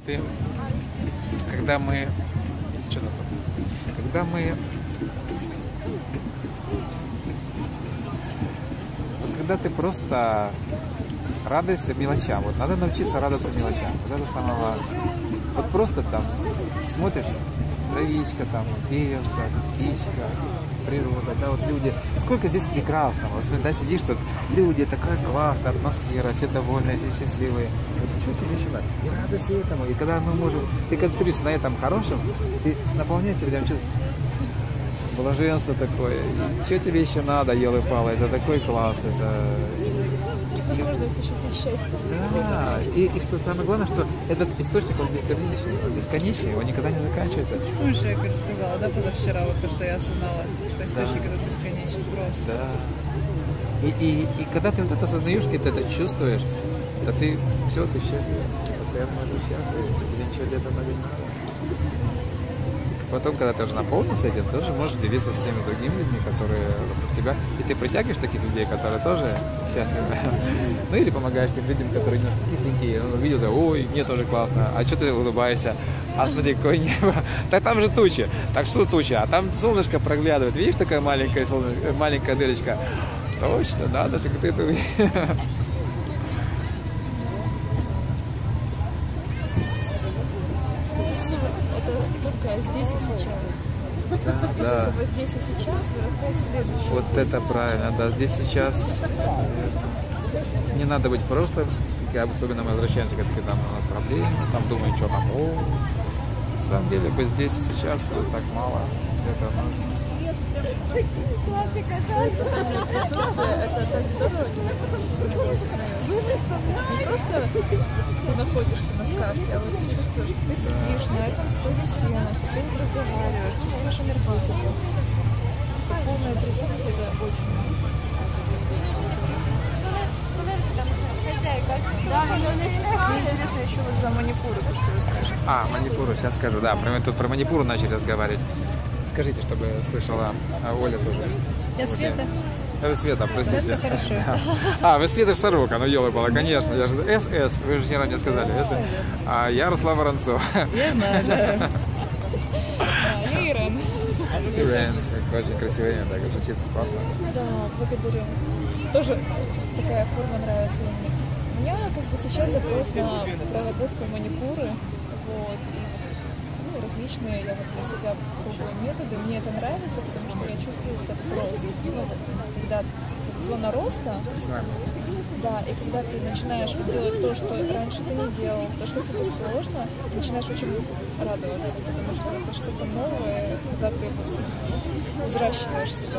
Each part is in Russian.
Ты, когда мы, что-то тут, когда мы, вот когда ты просто радуешься мелочам, вот надо научиться радоваться мелочам, вот это самое важное. Вот просто там смотришь, травичка, там, деревца, птичка, природа, да, вот люди. Сколько здесь прекрасного. Вот смотри, да, сидишь тут, люди, такая классная атмосфера, все довольные, все счастливые. Вот что тебе еще надо? И радуйся этому. И когда мы можем, ты концентрируешься на этом хорошем, ты наполняешься прям чувством. Блаженство такое. И что тебе еще надо, елы-палы? Это такой класс. Это... Возможность ощутить счастье. Да, и что самое главное, что этот источник, он бесконечный, он никогда не заканчивается. Помнишь, я рассказала, да, позавчера, вот то, что я осознала, что источник этот бесконечный просто. Да. И когда ты вот это осознаешь, и ты это чувствуешь, то ты все, ты счастлив. Постоянно можешь счастлив, тебе ничего для этого не надо. Потом, когда ты уже наполнился этим, тоже можешь делиться с теми другими людьми, которые вокруг тебя. И ты притягиваешь таких людей, которые тоже счастливы. Ну или помогаешь тем людям, которые немножко кисленькие. Он увидел, да, ой, мне тоже классно. А что ты улыбаешься? А смотри, какое небо. Так там же тучи. Так что туча? А там солнышко проглядывает. Видишь, такая маленькая, маленькая дырочка? Точно, надо же, ты это увидел. Здесь и сейчас. Да. Вот здесь и сейчас вырастает следующее. Вот здесь это правильно, да. Здесь сейчас не надо быть прошлым, особенно мы возвращаемся, когда там у нас проблемы, там думаем, что там. На самом деле, быть здесь и сейчас вот так мало. Это нужно. Тотальное присутствие, это так здорово, когда ты осознаешь. Не просто ты находишься на сказке, а вот ты чувствуешь, что ты сидишь на этом стоге сена, что ты вот разговариваешь, чувствуешь энергетику. Это полное присутствие, это очень Мне интересно еще вот за манипуру, то, что вы скажете. А, манипуру, сейчас скажу, да. Тут про манипуру начали разговаривать. Скажите, чтобы слышала Оля тоже. Я Света. Вы Света, простите. Да, все хорошо. А, вы Света Сорока, ну елы-палы, конечно. Я же СС, вы же вчера мне сказали. А я Руслан Воронцов. Я знаю, да. Я Ирен. Ирен, очень красивое имя, так, звучит классно. Да, благодарю. Тоже такая форма нравится мне. У меня как бы сейчас запрос на проработку манипуры. Вот, и различные, я вот для себя пробую методы, мне это нравится, потому что я чувствую этот рост. Ну, вот, когда зона роста, да, и когда ты начинаешь делать то, что раньше ты не делал, то, что тебе сложно, ты начинаешь очень радоваться, потому что это что-то новое, когда ты вот взращиваешь себя.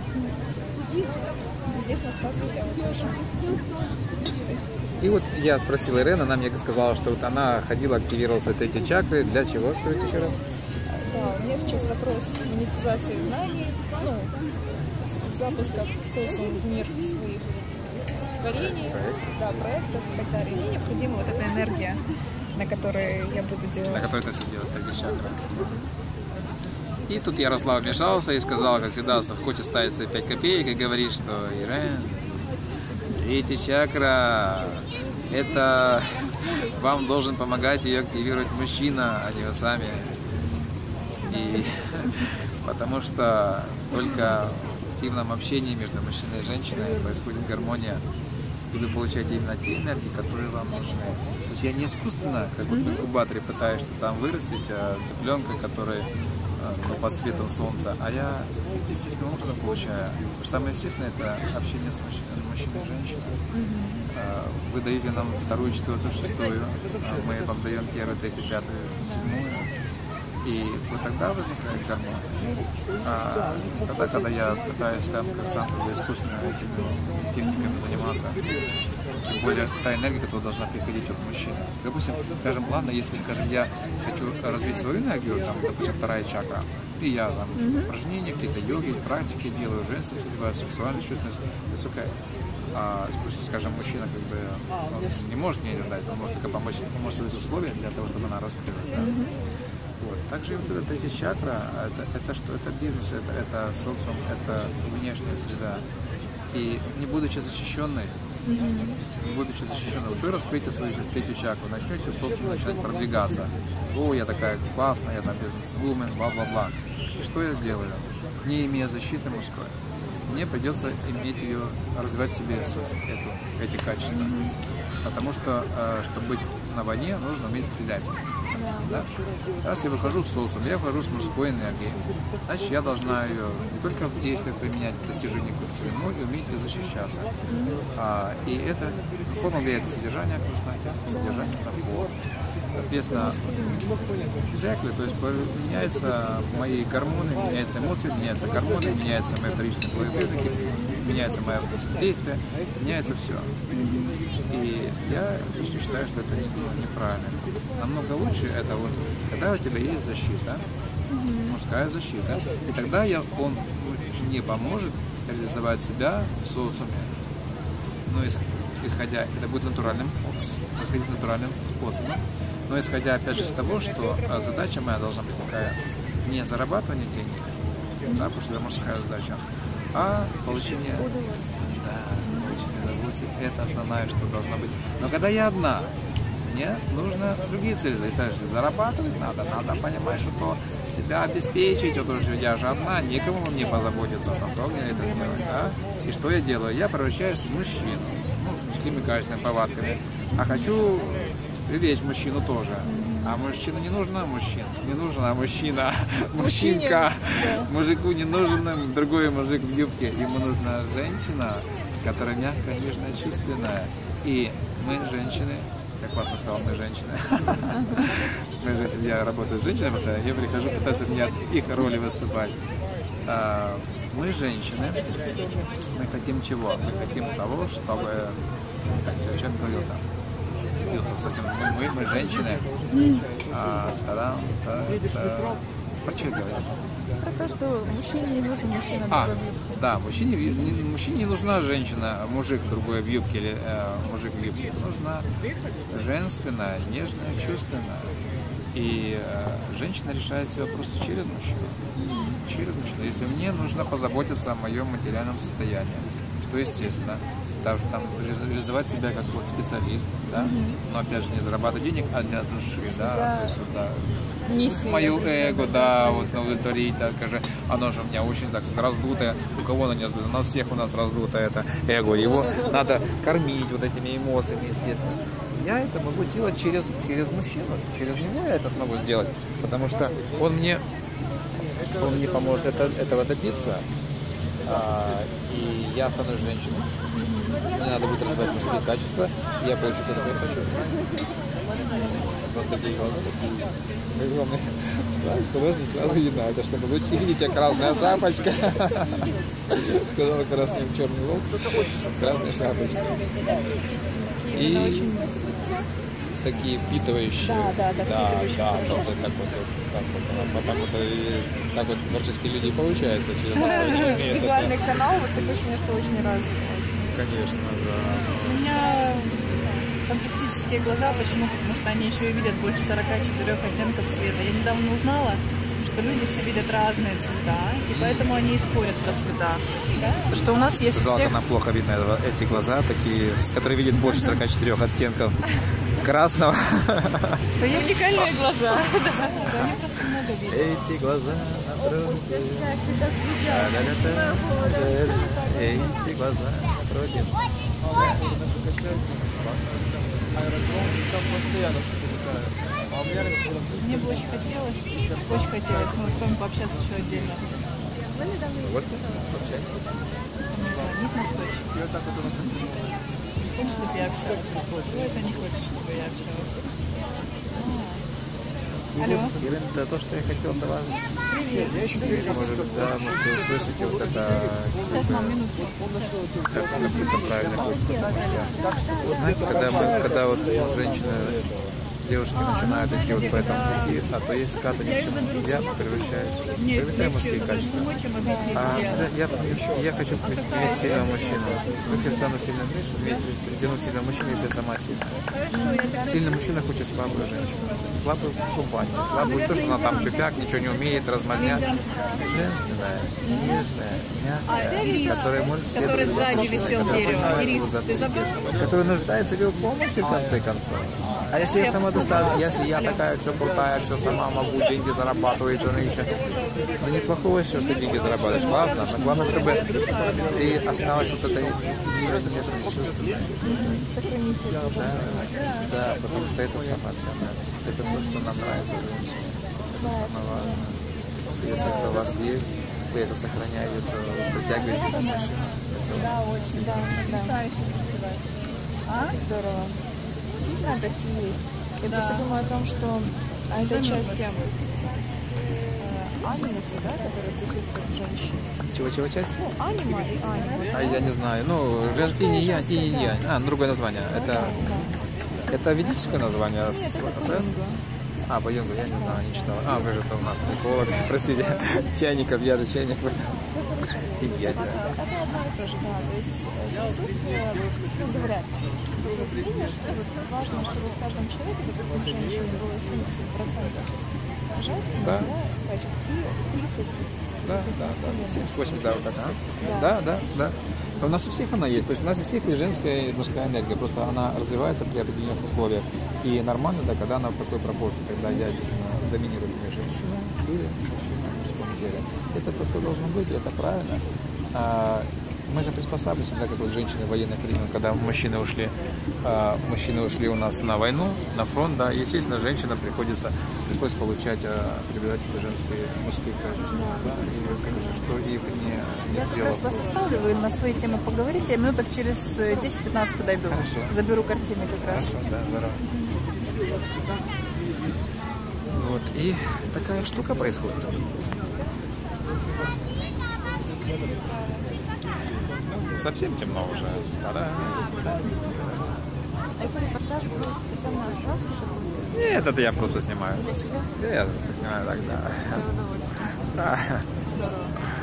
Здесь на сказке я вот тоже. И вот я спросил Ирен, она мне сказала, что вот она ходила, активировалась от эти чакры. Для чего, скажите еще раз? Да, у меня сейчас вопрос монетизации знаний, ну, запуска в социум, в мир своих творений, да, проектов и так далее. Мне необходима вот эта энергия, на которой я буду делать. На которой ты все делаешь, эти чакры. И тут Ярослав вмешался и сказал, как всегда, хочет ставить свои 5 копеек и говорит, что Ирен, третья чакра, это вам должен помогать ее активировать мужчина, а не вы сами. И потому что только в активном общении между мужчиной и женщиной происходит гармония, и вы получаете именно те энергии, которые вам нужны. То есть я не искусственно, как вот в инкубаторе, пытаюсь что там вырастить цыпленка, который под светом солнца, а я естественным образом получаю. Самое естественное — это общение с мужчиной и женщиной. Вы даете нам 2-ю, 4-ю, 6-ю, мы вам даем 1-ю, 3-ю, 5-ю, 7-ю. И вот тогда возникает гармония. А тогда, когда я пытаюсь там сам искусственно этими техниками заниматься, тем более та энергия, которая должна приходить от мужчины. Допустим, скажем, ладно, если, скажем, я хочу развить свою энергию, там, допустим, 2-я чакра, и я там упражнения, какие-то йоги, практики делаю, женственность развиваю, сексуальность, чувственность высокая. Скажем, мужчина как бы не может мне это дать, он может только помочь, он может создать условия для того, чтобы она раскрылась. Да? Вот. Также вот эта 3-я чакра, это что? Это бизнес, это социум, это внешняя среда. И не будучи защищенной, будучи защищенным, вы раскроете свою третью чакру, начнете в социуме начинать продвигаться. О, я такая классная, я там бизнес-вумен, бла-бла-бла. И что я сделаю? Не имея защиты мужской, мне придется иметь ее, развивать в себе эти качества. Потому что, чтобы быть на войне, нужно уметь стрелять. Да? Раз я выхожу в социум, я выхожу с мужской энергией, значит, я должна ее не только в действиях применять в достижении какой-то цели, но и уметь ее защищаться. И это форма влияет на содержание, содержание на форму. Соответственно, exactly, то есть меняются мои гормоны, меняются эмоции, меняются гормоны, меняются мои вторичные половые признаки, меняется мое действие, меняется все. И я лично считаю, что это неправильно. Намного лучше это вот, когда у тебя есть защита, мужская защита, и тогда он мне поможет реализовать себя в социуме. Но исходя, это будет натуральным способом. Но исходя опять же с того, что задача моя должна быть такая, не зарабатывание денег, да, потому что это мужская задача, а получение удовольствия. Это основное, что должно быть. Но когда я одна, мне нужно другие цели. Зарабатывать надо понимать, что себя обеспечить, потому что я же одна, никому мне позаботиться о том, как мне это сделать. Да? И что я делаю? Я превращаюсь в мужчину, с мужскими качественными повадками. А хочу привлечь мужчину тоже. А мужчину не нужна мужчина. Не нужна мужчина. Мужчинка. Мужику не нужен другой мужик в юбке. Ему нужна женщина, которая мягкая, нежная, чувственная. И мы, женщины, как классно сказал, мы женщины. Мы женщины. Я работаю с женщинами постоянно. Я прихожу, пытаюсь менять их роли выступать. Мы, женщины, мы хотим чего? Мы хотим того, чтобы... Как человек говорил там. С этим. Мы женщины. Про что говорят? Про то, что мужчине не нужен мужчина другой в юбке. Да, мужчине не нужна женщина, мужик другой в юбке или мужик в юбке. Нужна женственная, нежная, чувственная. И женщина решает все вопросы через мужчину. Через мужчину. Если мне нужно позаботиться о моем материальном состоянии, что естественно, даже там реализовать себя как вот специалист, да, но опять же не зарабатывать денег, а для души, да, то есть вот, да, мою эго, да, вот удовлетворить, так же, оно же у меня очень так раздутое, у кого оно не раздутое, но у всех у нас раздутое это эго, его надо кормить вот этими эмоциями, естественно. Я это могу делать через мужчину, через него я это смогу сделать, потому что он мне поможет этого добиться. И я стану женщиной. Мне надо будет развивать мужские качества, и я получу то, что я хочу. Вот такие глаза такие огромные. Да, художник сразу видно, это чтобы лучше видеть, а красная шапочка. Сказала красный черный лоб, красная шапочка. И такие впитывающие. Да, так вот творческие люди получается. Визуальный канал, вот такое ощущение, что очень развит. Конечно, да. У меня фантастические глаза. Почему? Потому что они еще и видят больше 44 оттенков цвета. Я недавно узнала, что люди все видят разные цвета, и поэтому они и спорят про цвета. Потому что у нас есть у всех... Нам плохо видно эти глаза, такие, которые видят больше 44 оттенков красного. Уникальные глаза. Эти глаза напротив. Эти глаза напротив. Мне бы очень хотелось, но с вами пообщаться еще отдельно. Вот, общайтесь. Мне звонит настойчиво. Хочешь, чтобы я общалась? Ну, это не хочешь, чтобы я общалась. Алло. Ирина, это то, что я хотел до вас. Может, да, можете услышите вот это. Сейчас, мам, минутку. Как правильно будет. Знаете, когда вот женщина девушки начинают идти вот по этому пути, а то есть скаты ни к чему. Я превращаюсь, привлекаю мужские качества. Я хочу иметь сильного мужчину. Если я стану сильным, притяну сильного мужчину, если я сама сильная. Сильный мужчина хочет слабую женщину. Слабую в компании. Слабую то, что она там тюфяк, ничего не умеет, размазня. Женственная, нежная, мягкая, которая может который сзади висел дерево. Ирис, ты забыл? который нуждается в его помощи, в конце концов. А если я сама достану, если я такая все крутая, все сама могу, деньги зарабатываю, то еще. Ну неплохого еще, что деньги зарабатываешь, классно. Но главное, чтобы ты осталась вот этой нежной чувством. Сохранить это. Да, потому что это самое ценное. Это то, что нам нравится в женщине. Это самое важное. Если это у вас есть, вы это сохраняете, то притягиваете к мужчину. Да, очень, да. Здорово. Действительно так и есть. Я просто думаю о том, что это часть анимуса, да, которая присутствует в женщине. Чего часть? Ну, анима и анимус. А я не знаю. Ну, женский не я, и не я. А, другое название. Это ведическое название? Нет, это А, по юнгу, я не знаю, не читал. А, вы же это у нас эколог. Простите, чайников, я же чайник. И я, да. Это одно и то же, да. То есть присутствие, ну, говорят, что важно, чтобы в каждом человеке, допустим, в женщине было 70% божественного, Да. качеств и 30%. Да. 78, да, вот так. Да. У нас у всех она есть. То есть у нас у всех есть женская и мужская энергия. Просто она развивается при определенных условиях. И нормально, да, когда она в такой пропорции, когда я действительно доминирую над женщиной или мужчина в мужском деле. Это то, что должно быть, это правильно. Мы же приспосабливаемся, да, как вот женщины в военных времен, когда мужчины ушли у нас на войну, на фронт, да, и, естественно, женщинам пришлось получать, приобретать женские, мужские качества, да, и, конечно, что их не Я как сделало. раз вас оставлю, вы на свои темы поговорите, я минуток через 10-15 подойду. Хорошо. Заберу картины как раз. Хорошо, да, здорово. Вот, и такая штука происходит. Совсем темно уже. Та-да. А это репортаж будет специальная сказка, чтобы Нет, это я просто снимаю. для себя? Я просто снимаю так, да. Для удовольствия. Да. Здорово.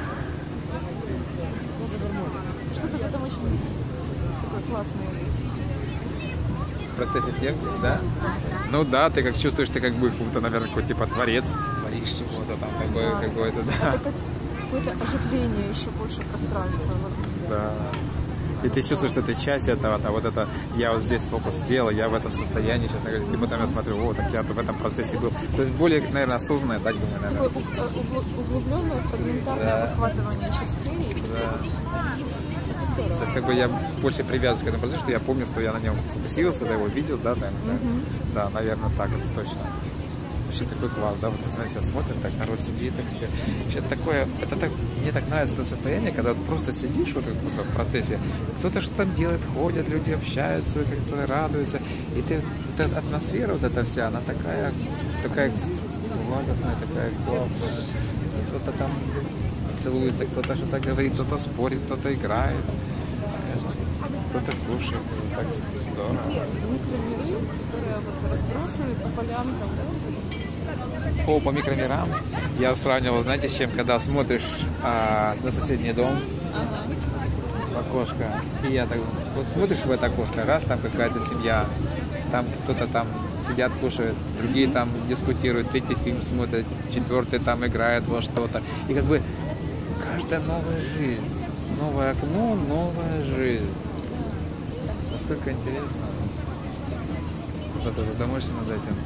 Что-то в этом очень такое классное есть. В процессе съемки, да? Ну да, ты как чувствуешь, ты как бы, наверное, какой типа творец. Творишь чего-то там, какое-то, да. Это как какое-то оживление, еще больше пространства. Да. И ты чувствуешь, что ты часть этого, вот это, я вот здесь фокус сделал, я в этом состоянии, честно говоря, и потом я смотрю, о, так я в этом процессе был. То есть более, наверное, осознанное, так думаю, наверное. Такое углубленное, фрагментарное выхватывание частей. То есть как бы я больше привязываюсь к этому процессу, что я помню, что я на нем фокусировался, да, его видел, да, там, да, наверное, так, это точно. Вообще такой класс, да, вот смотрите, смотрим, так народ сидит, так себе. Вообще такое, это так, мне так нравится это состояние, когда вот просто сидишь вот в процессе, кто-то что там делает, ходят, люди общаются, как-то радуются, и ты, вот эта атмосфера вот эта вся, она такая благостная, такая классная, кто-то там целуется, кто-то что-то говорит, кто-то спорит, кто-то играет, кто-то кушает, так здорово. Такие микромиры, которые вот разбросаны по полянкам, да? О, по микромирам я сравнивал, знаете, с чем, когда смотришь на соседний дом в окошко, и я так вот смотришь в это окошко, раз там какая-то семья, там кто-то там сидят, кушают, другие там дискутируют, третий фильм смотрят, четвертый там играет во что-то, и как бы каждая новая жизнь, новое окно, новая жизнь, настолько интересно. Кто-то задумаешься над этим.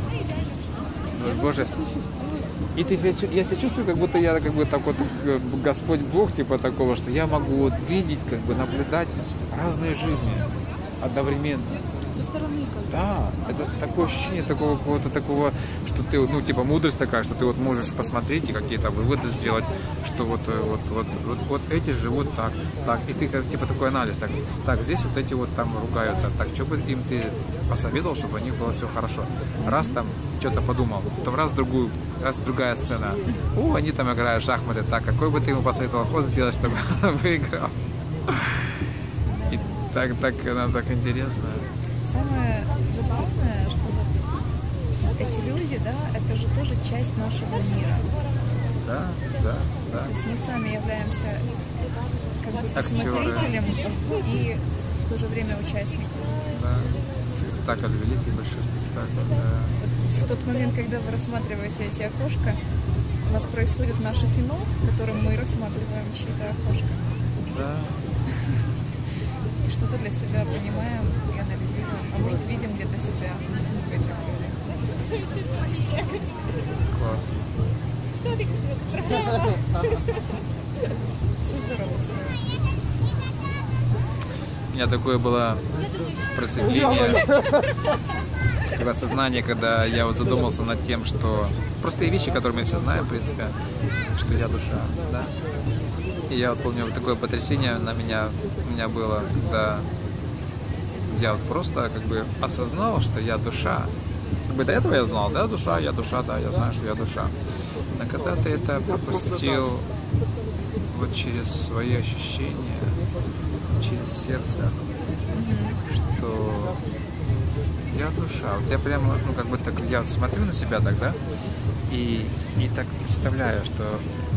Боже, и ты я себя чувствую, как будто я как бы так вот Господь Бог типа такого, что я могу вот видеть, как бы наблюдать разные жизни одновременно. Со стороны как бы. Да, это такое ощущение такого какого-то такого, что ты, ну типа мудрость такая, что ты вот можешь посмотреть и какие-то выводы сделать, что вот эти живут так, и ты как типа такой анализ, так здесь вот эти вот там ругаются, так что бы им ты посоветовал, чтобы у них было все хорошо. Раз там что-то подумал, потом раз другая сцена, они там играют в шахматы, так какой бы ты ему посоветовал ход сделать, чтобы он выиграл. И так интересно. Самое забавное, что вот эти люди, да, это же тоже часть нашего мира. Да, да, да. То есть мы сами являемся как бы Актеры. смотрителем и в то же время участником. Да. Спектакль, великий большой спектакль, да. Вот в тот момент, когда вы рассматриваете эти окошка, у нас происходит наше кино, в котором мы рассматриваем чьи-то окошка. Да. И что-то для себя понимаем и анализируем. А может, видим где-то себя в этих людях. Классно. Все здорово устроено. У меня такое было просветление, когда сознание, когда я вот задумался над тем, что простые вещи, которые мы все знаем, в принципе, что я душа, да. И я вот помню, вот такое потрясение у меня было, когда я вот просто как бы осознал, что я душа. Как бы до этого я знал, да, душа, да, я знаю, что я душа. Но когда ты это пропустил вот через свои ощущения, через сердце, что я душа. Вот я прямо, ну как бы так, я вот смотрю на себя так, да, и так представляю, что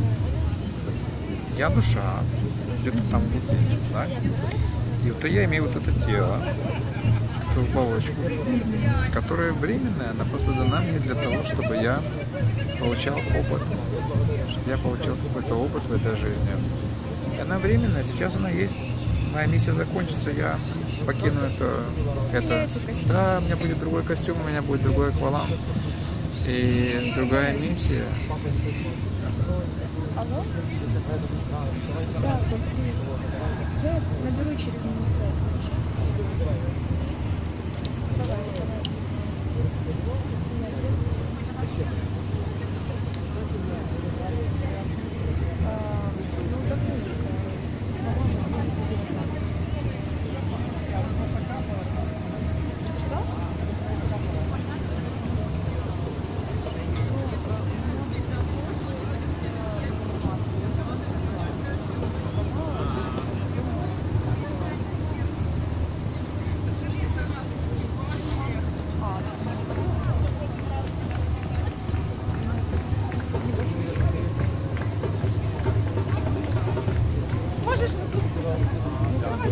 я душа, где-то там внутри, да, и вот я имею вот это тело, эту оболочку, которая временная, она просто дана мне для того, чтобы я получал опыт, чтобы я получил какой-то опыт в этой жизни. И она временная, сейчас она есть. Моя миссия закончится, я покину это. Да, у меня будет другой костюм, у меня будет другой акваланг. И другая миссия. Алло? Да, привет. Я наберу через минут 5. Давай.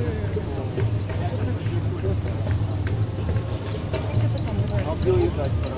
I'll bill you back.